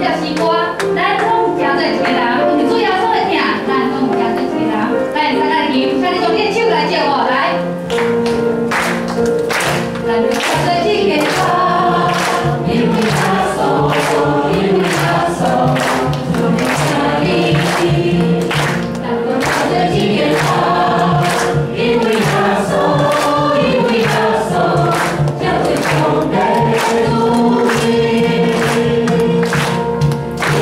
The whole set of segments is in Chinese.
着是歌，咱拢诚侪一个人，因为主要所会听，咱拢诚侪一个人。来，大家请，请你用你的手来接我来。咱就身体健康，因为他所，因为他所，有你的力气。咱就身体健康，因为他所，因为他所，将最终的努力。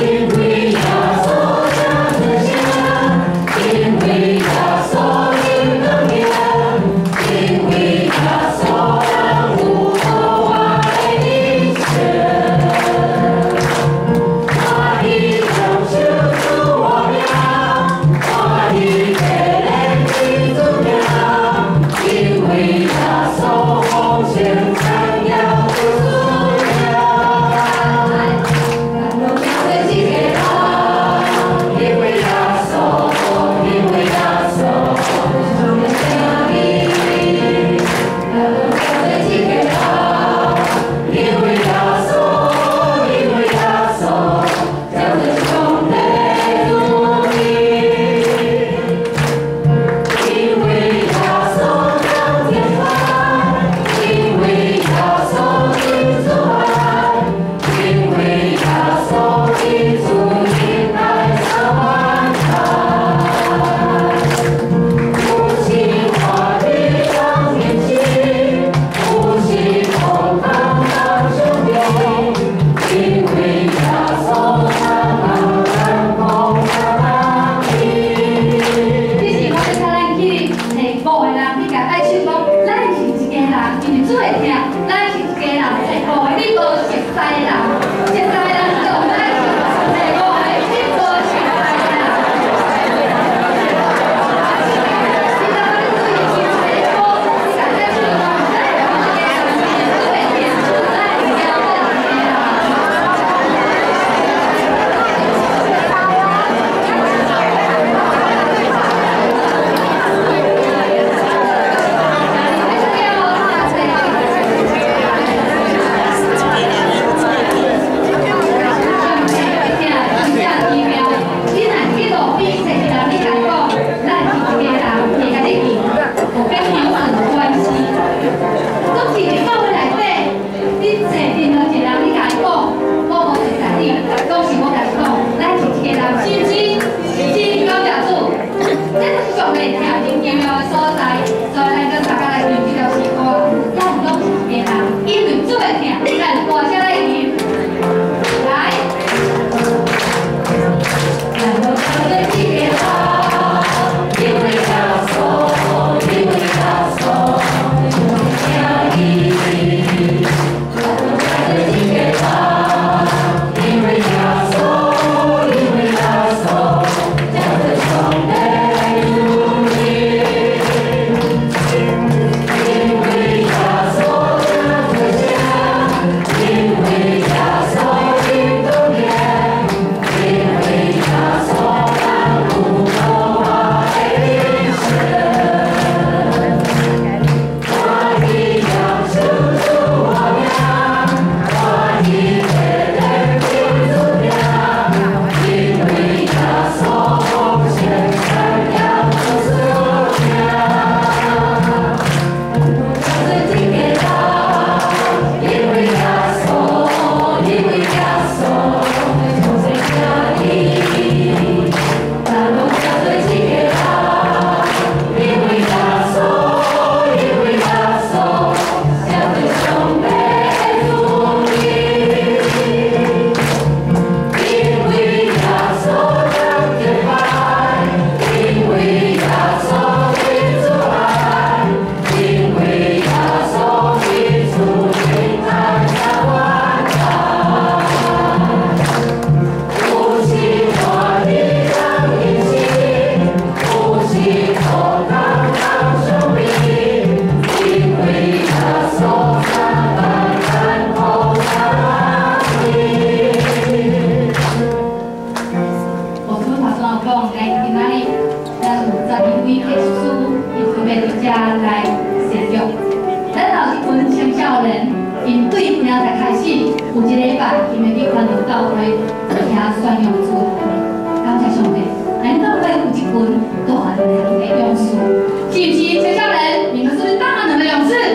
到位，遐宣扬出来。感谢上帝，咱教会有一群大能的勇士，是不是？全校人，你们是不是大能的勇士？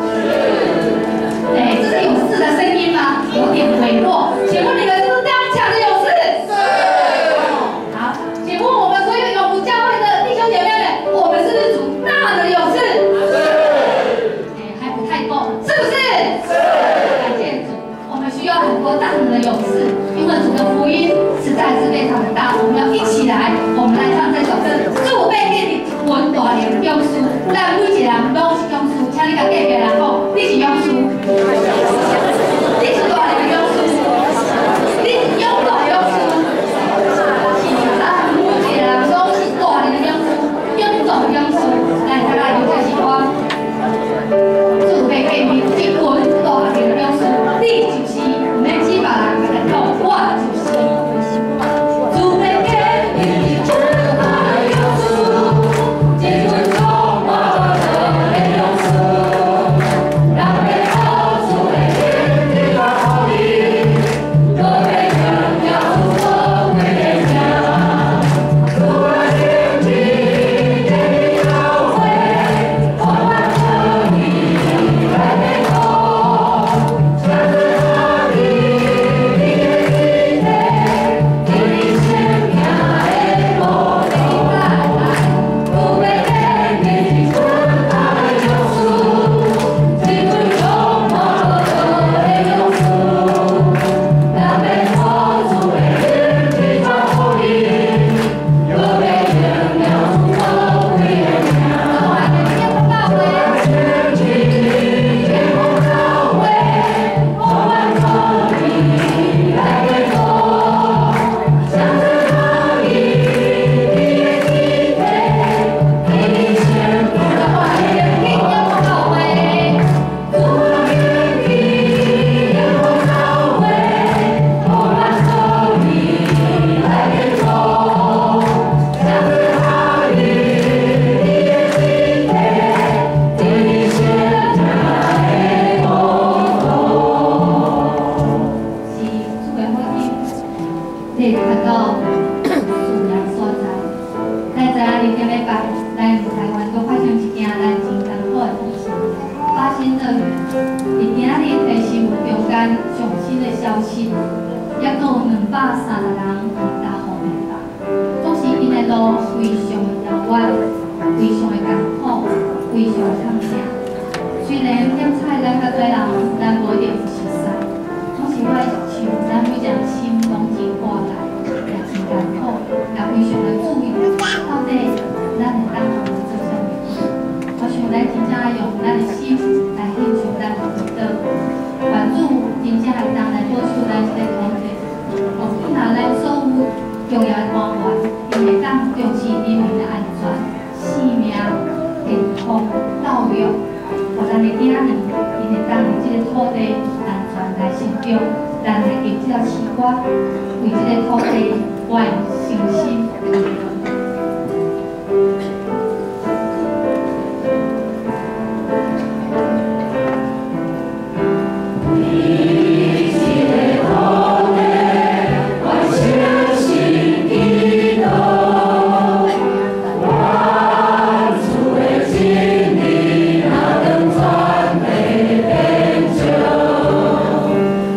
哎，这是勇士的声音吗？有点微弱。请问你们是不是刚强的勇士？好，请问我们所有永福教会的弟兄姐妹们，我们是不是主大能的勇士？哎，还不太够，是不是？感谢主，我们需要很多大能的勇士，因为主的福音实在是非常的大。我们要一起来，我们来唱这首歌，主被给你稳大的勇士，咱每一个人都是勇士，请你甲隔壁人讲，你是勇士。你是大的勇士，你是勇大的勇士，是咱每一个人都是大的勇士，勇大的勇士。来，大家有这时光，准备给你一滚大的勇士，你就是唔免只别人甲你讲，我就是。准备给你一滚大的勇士，一滚充满的勇士，让美好成为。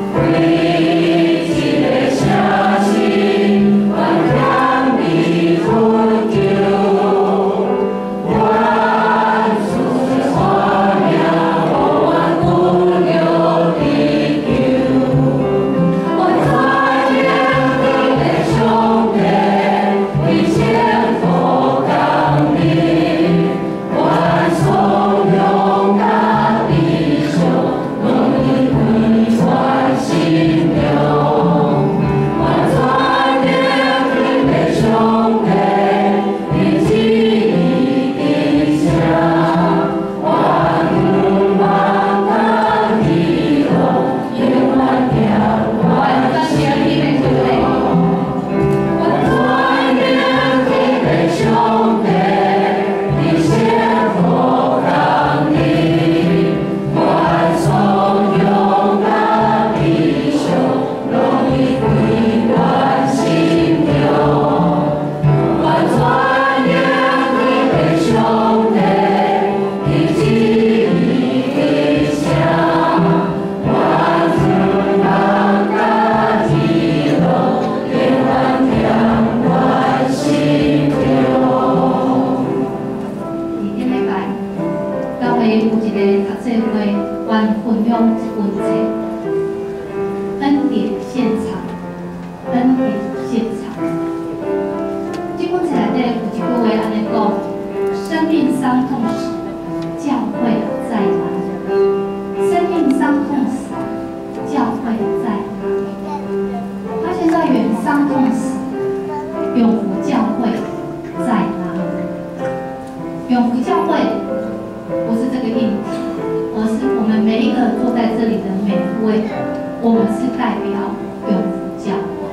你。 现场。经文起来底有一句话安尼讲：生命伤痛时，教会在哪里？生命伤痛时，教会在哪里？他现在远伤痛时，永福教会在哪里？永福教会不是这个议题，而是我们每一个坐在这里的每一位，我们是代表永福教会。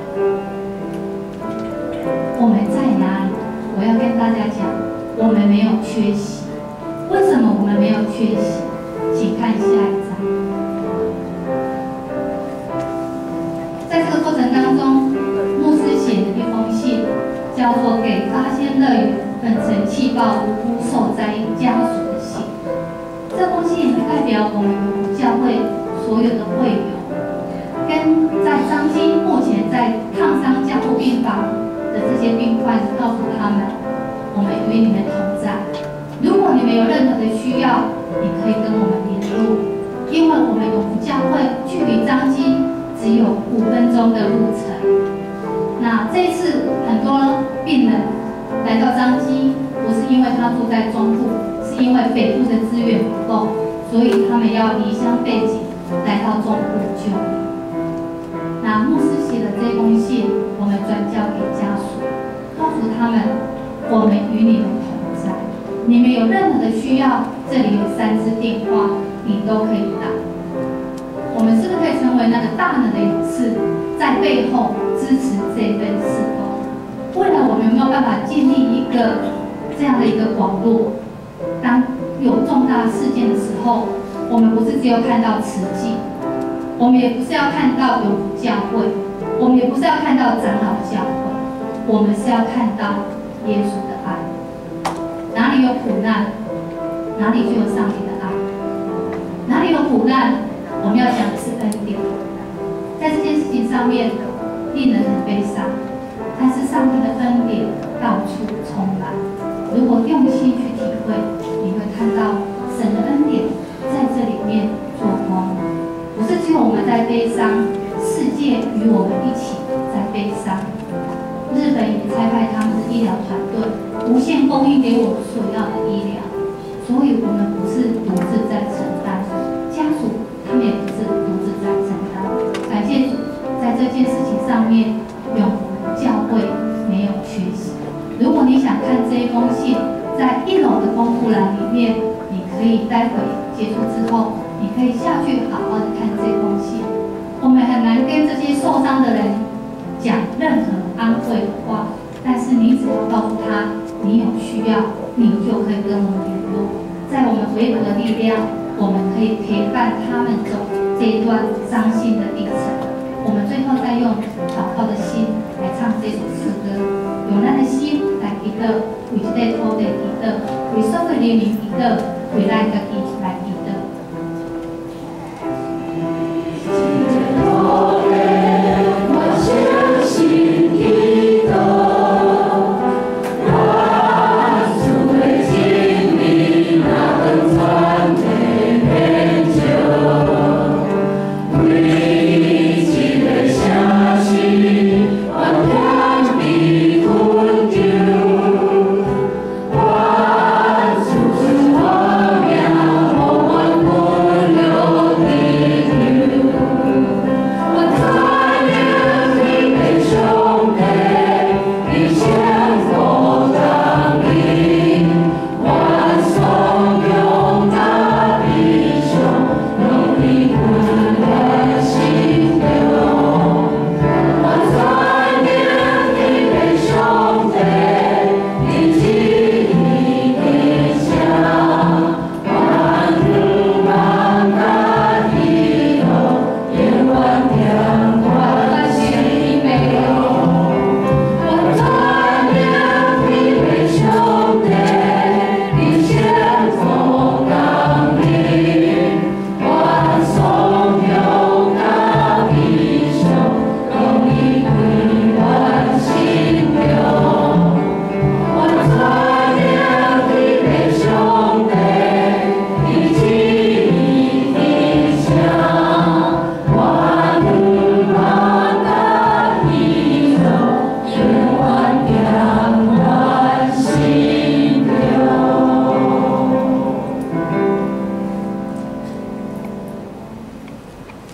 我们在哪里？我要跟大家讲，我们没有缺席。为什么我们没有缺席？请看下一章。在这个过程当中，牧师写的一封信，叫做《给发现乐园粉尘气爆无辜受灾家属的信》。这封信代表我们永福教会所有的会友，跟在彰基目前在烫伤加护病房的这些病患，告诉他们，我们与你们同在。如果你们有任何的需要，你可以跟我们联络，因为我们永福教会距离彰基只有5分钟的路程。那这次很多病人来到彰基，不是因为他住在中部，是因为北部的资源不够，所以他们要离乡背井来到中部就医。那牧师写的这封信，我们转交给家属，告诉他们，我们与你们同在。你们有任何的需要，这里有3支电话，你都可以打。我们是不是可以成为那个大能的勇士，在背后支持这份事工？未来我们有没有办法建立一个这样的一个网络？当有重大事件的时候，我们不是只有看到慈济，我们也不是要看到永福教会，我们也不是要看到长老教会，我们是要看到耶稣的爱。哪里有苦难，哪里就有上帝的爱。哪里有苦难，我们要讲的是恩典。在这件事情上面，令人很悲伤，但是上帝的恩典到处充满。如果用心去体会，你会看到神的恩典在这里面做工。不是只有我们在悲伤，世界与我们一起在悲伤。日本也差派他们的医疗团队，无限供应给我们所要的医疗，所以我们不是独自在承担，家属他们也不是独自在承担。感谢主，在这件事情上面，永福教会没有缺席。如果你想看这一封信，在1楼的公布栏里面，你可以待会结束之后，你可以下去好好的看这封信。我们很难跟这些受伤的人讲任何安慰的话，但是你只要告诉他你有需要，你就可以跟我们联络。在我们微薄的力量，我们可以陪伴他们走这一段伤心的历程。我们最后再用祷告的心来唱这首诗歌，用咱的心来祈祷，为这个土地祈祷，为所有人民祈祷。